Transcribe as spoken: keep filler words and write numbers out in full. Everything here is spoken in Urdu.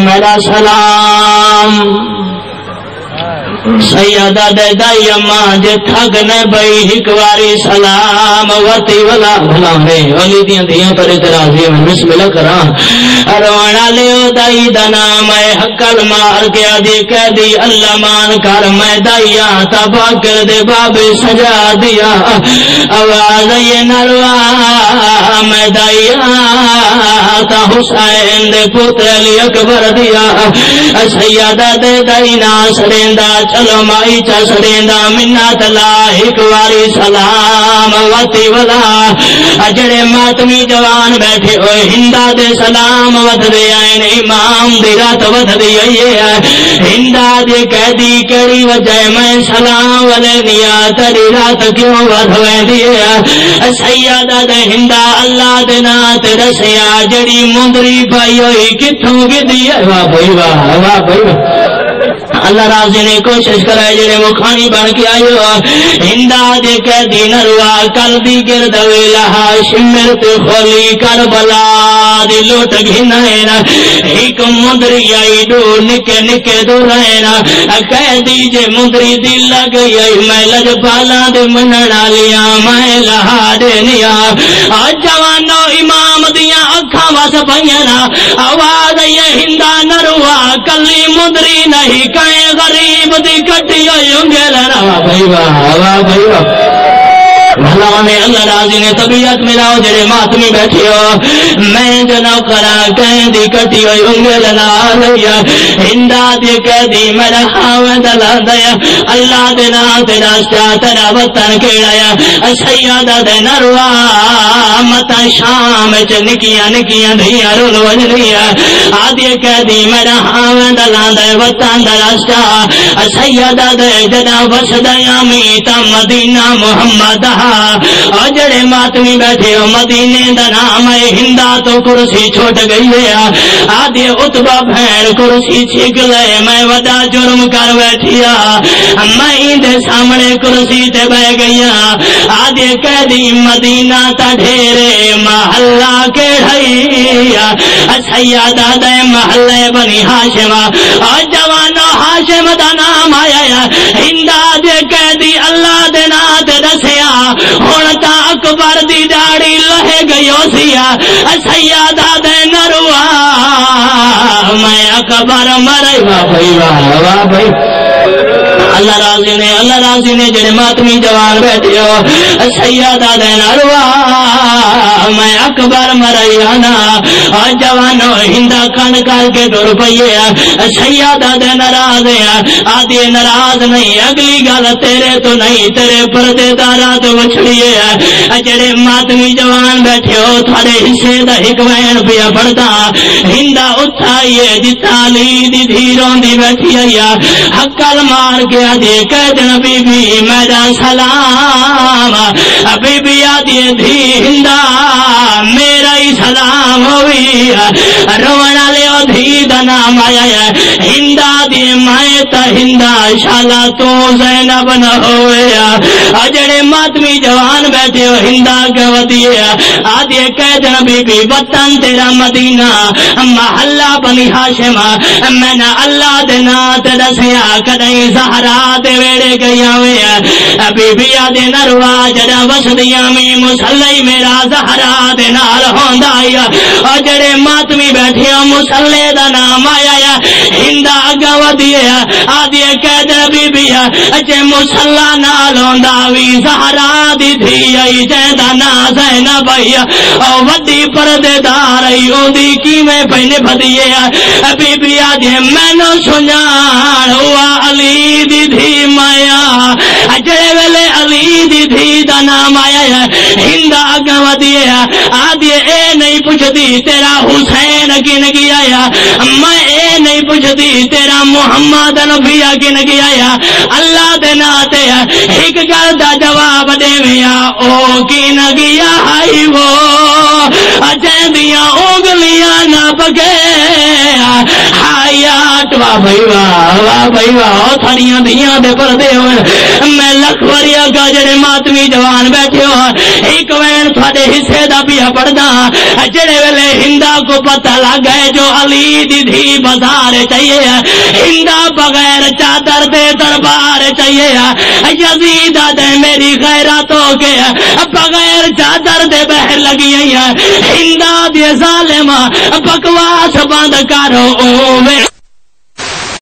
میرا سلام سیدہ دے دائی اماں جے تھگ نے بئی ایک واری سلام وتی ولا بھلا ہے ولی دیاں دیاں پر اعتراضی میں بسم اللہ کراں روانا لیو دائی دا نام ہے حقل مار کے آدھی کہہ دی اللہ مان کر میں دائیا تبا کر دے باب سجا دیا آواز یہ نروا میں دائیا تا حسین دے پوتر علی اکبر دیا سیدہ دے دائی ناس ریندا چلو مائی چا سریندا منت لا ایک واری سلام وتی ولا جڑے ماتمی جوان بیٹھے ہوئے ہندا دے سلام ود دے آئین امام دی رات ود دی آئیے ہندا دے کہہ دی کری وجہ میں سلام ولے نیا تری رات کیوں ود ہوئے دیئے سیدہ دے ہندا اللہ دے نات رسیا جڑی مندری پائی ہوئی کتھوں گی دیئے واہ بھائی واہ واہ بھائی اللہ راضی نے کوشش کرائے جڑے مکھانی بن کے آئے ہو ہندا دے کہہ دی نروا کل دی گرد ویلہا شمر تے خولی کربلا دی لوٹ گھنائنا ایک مندری آئی دو نکے نکے دو رہنا کہہ دی جے مندری دل لگ گئی میں لج پالا دے مننا لیا میں لہا دے نیا آج جوانو امام دیا اکھا واس پہنا آواز یہ ہندا نروا کلی مندری نہیں کہیں غریب دی کٹی ہوئی انگیلنا واہ بھائی واہ واہ بھائی واہ بھلا میں اللہ راضی نے طبیعت ملاؤ جڑے ماتمی بیٹھے ہو میں جنو کرا کہیں دی کٹی ہوئی انگل لا لیا ہندا دی کہہ دی میرا خاوند لا دیا اللہ دینا تیرا ستا تیرا وطن کیڑایا سیادہ دے نروا متا شام چ نکیاں نکیاں دھیاں رول وجنیا آدھی کہہ دی میرا خاوند لا دے وطن دا راستا سیادہ دے جنا بس دیا میتا مدینہ محمد اور جڑے ماتمی بیٹھے ہو مدینے دا نام ہے ہندا تو کرسی چھوٹ گئی ہے آدھے اتبا بھین کرسی چھک لے میں ودا جرم کر بیٹھیا میں دے سامنے کرسی تے بہ گیا آدھے کہہ دی مدینہ تا ڈھیرے محلہ کے ڈھائیا سیادہ دے محلے بنی ہاشمہ اور جوانو ہاشم دا نام آیا ہندا دے کہہ دی اللہ دے نات دسیا ہونتا اکبر دی داڑی لہے گئیو سیا سیادہ دے نروا میں اکبر مرے واہ بھائی واہ واہ بھائی اللہ راضی نے اللہ راضی نے جڑے ماتمی جوان بیٹھے ہو سیادہ دے نروا میں اکبر مرائیانا اور جوانو ہندا کھن کر کے دور پئیے سیادہ دے نراز آدھی نراز نہیں اگلی گل تیرے تو نہیں تیرے پردے دارا تو وچھڑیے جڑے ماتمی جوان بیٹھے ہو تھوڑے حصے دا حکمین پیا پڑتا ہندا اٹھائیے جتا لی دی دھیروں دی بیٹھی آیا حقل مار کے آدھے کہہ دن بی بی میرا سلام بی بی آدھے دھی ہندا میرا ہی سلام ہوئی رونا لے دھی دا نام آیا ہے ہندا دی میں تا ہندا شالا تو زینب نہ ہویا اجڑے ماتمی جوان بیٹھے ہو ہندا گودیے آدھے کہہ دن بی بی وطن تیرا مدینہ محلہ بنی ہاشمہ میں نہ اللہ دے نات دسیا کدیں زہرا دے ویڑے گیا ہوئے بی بی آدھے نروا جڑا بس دیا میں مسلح میرا زہرا دے نال ہوندا آیا اجڑے ماتمی بیٹھے ہو مسلح دا نام آیا ہندا گودیے آدھے کہہ دن بی بی اچھے مسلح نال ہوندا وی زہرا دی دھی آئی جیدہ نا زینب آئی او ودی پردے دار آئی او دی کی میں پہنے بھدیے بی بی آدھے میں نو سنجان ہوا علی دی دھی مایا جڑے ویلے علی دی دھی دا نام آیا ہے ہندا گوا دیے آدھے اے نہیں پوچھ دی تیرا حسین کن کی آیا میں اے نہیں پوچھ دی تیرا محمد نبی کن کی آیا اللہ دے ناتے ایک گل دا جواب دے ویا او کن گیا ہائی وہ اجے دیاں اگلیاں نہ بگے ہایا تو واہ بھائی واہ واہ بھائی واہ تھڑیاں دیاں دے پردے ہون میں لکھ وریا کا جڑے ماتمی جوان بیٹھے ہو ایک وین تھوڑے حصے دا پیا پڑدا جڑے ویلے ہندا کو پتہ لگ گئے جو علی دی دھی بازار چاہیے ہندا بغیر چادر دے دربار چاہیے یزید دے میری غیرتوں کے بغیر چادر دے بہر لگی ہندا دی ظالمہ بکواس بند کرو